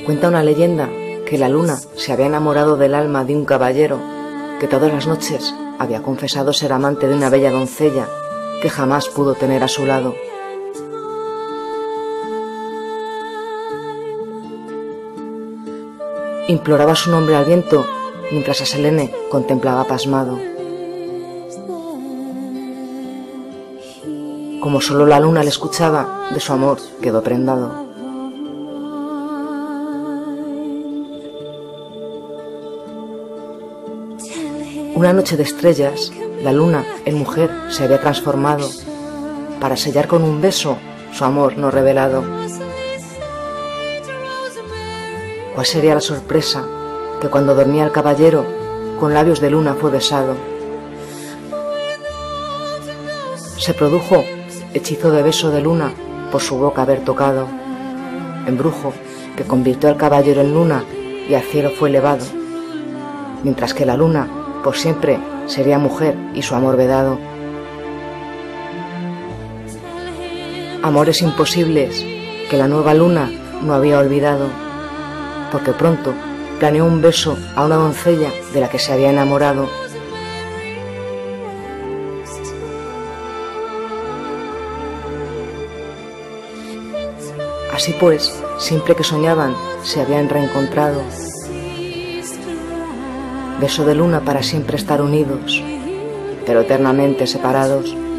Cuenta una leyenda que la luna se había enamorado del alma de un caballero que todas las noches había confesado ser amante de una bella doncella que jamás pudo tener a su lado. Imploraba su nombre al viento mientras a Selene contemplaba pasmado. Como solo la luna le escuchaba, de su amor quedó prendado. Una noche de estrellas, la luna en mujer se había transformado para sellar con un beso su amor no revelado. ¿Cuál sería la sorpresa que cuando dormía el caballero con labios de luna fue besado? Se produjo hechizo de beso de luna por su boca haber tocado, embrujo que convirtió al caballero en luna y al cielo fue elevado, mientras que la luna por siempre sería mujer y su amor vedado. Amores imposibles que la nueva luna no había olvidado, porque pronto planeó un beso a una doncella de la que se había enamorado. Así pues, siempre que soñaban, se habían reencontrado. Beso de luna para siempre estar unidos, pero eternamente separados.